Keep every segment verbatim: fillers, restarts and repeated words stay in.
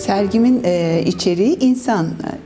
Sergimin e, içeriği insan.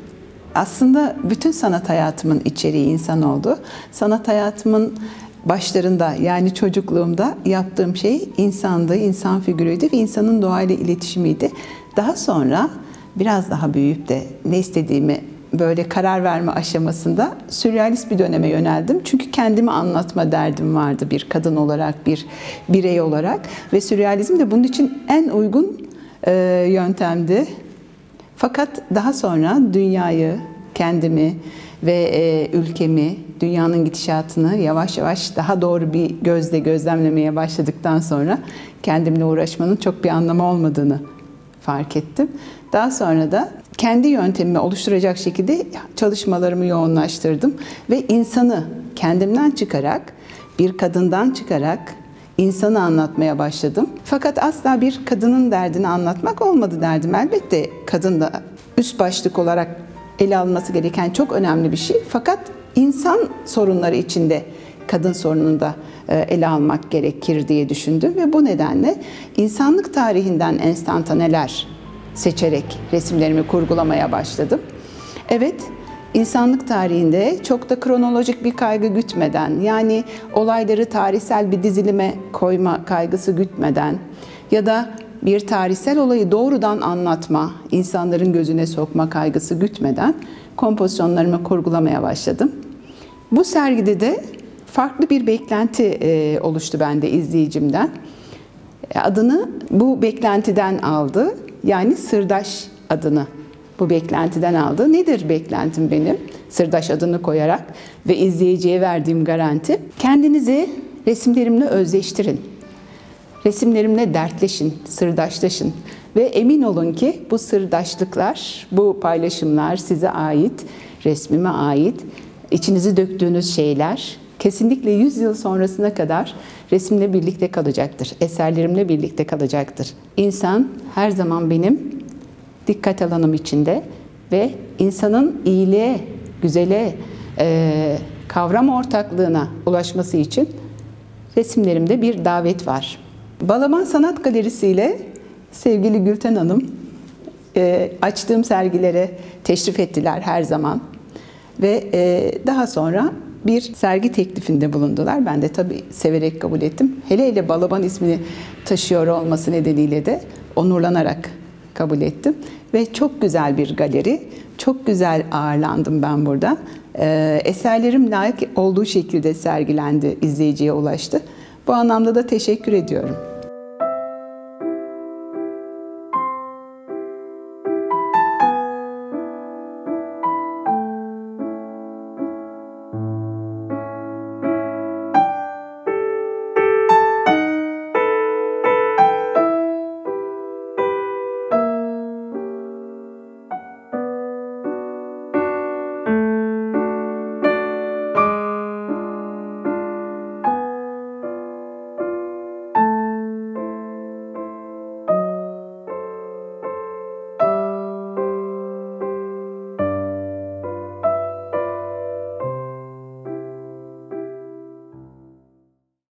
Aslında bütün sanat hayatımın içeriği insan oldu. Sanat hayatımın başlarında, yani çocukluğumda yaptığım şey insandı, insan figürüydü ve insanın doğayla iletişimiydi. Daha sonra biraz daha büyüyüp de ne istediğimi böyle karar verme aşamasında sürrealist bir döneme yöneldim. Çünkü kendimi anlatma derdim vardı bir kadın olarak, bir birey olarak ve sürrealizm de bunun için en uygun e, yöntemdi. Fakat daha sonra dünyayı, kendimi ve e, ülkemi, dünyanın gidişatını yavaş yavaş daha doğru bir gözle gözlemlemeye başladıktan sonra kendimle uğraşmanın çok bir anlamı olmadığını fark ettim. Daha sonra da kendi yöntemimi oluşturacak şekilde çalışmalarımı yoğunlaştırdım ve insanı kendimden çıkarak, bir kadından çıkarak insanı anlatmaya başladım. Fakat asla bir kadının derdini anlatmak olmadı derdim. Elbette kadın da üst başlık olarak ele alınması gereken çok önemli bir şey. Fakat insan sorunları içinde kadın sorununu da ele almak gerekir diye düşündüm ve bu nedenle insanlık tarihinden enstantaneler seçerek resimlerimi kurgulamaya başladım. Evet, insanlık tarihinde çok da kronolojik bir kaygı gütmeden, yani olayları tarihsel bir dizilime koyma kaygısı gütmeden ya da bir tarihsel olayı doğrudan anlatma, insanların gözüne sokma kaygısı gütmeden kompozisyonlarımı kurgulamaya başladım. Bu sergide de farklı bir beklenti oluştu bende izleyicimden. Adını bu beklentiden aldı. Yani sırdaş adını bu beklentiden aldı. Nedir beklentim benim? Sırdaş adını koyarak ve izleyiciye verdiğim garanti. Kendinizi resimlerimle özleştirin. Resimlerimle dertleşin, sırdaşlaşın. Ve emin olun ki bu sırdaşlıklar, bu paylaşımlar size ait, resmime ait, içinizi döktüğünüz şeyler kesinlikle yüz yıl sonrasına kadar resimle birlikte kalacaktır, eserlerimle birlikte kalacaktır. İnsan her zaman benim dikkat alanım içinde ve insanın iyiliğe, güzele, e, kavram ortaklığına ulaşması için resimlerimde bir davet var. Balaban Sanat Galerisi ile sevgili Gülten Hanım e, açtığım sergilere teşrif ettiler her zaman ve e, daha sonra bir sergi teklifinde bulundular. Ben de tabii severek kabul ettim. Hele hele Balaban ismini taşıyor olması nedeniyle de onurlanarak kabul ettim. Ve çok güzel bir galeri, çok güzel ağırlandım ben burada. Ee, eserlerim layık olduğu şekilde sergilendi, izleyiciye ulaştı. Bu anlamda da teşekkür ediyorum.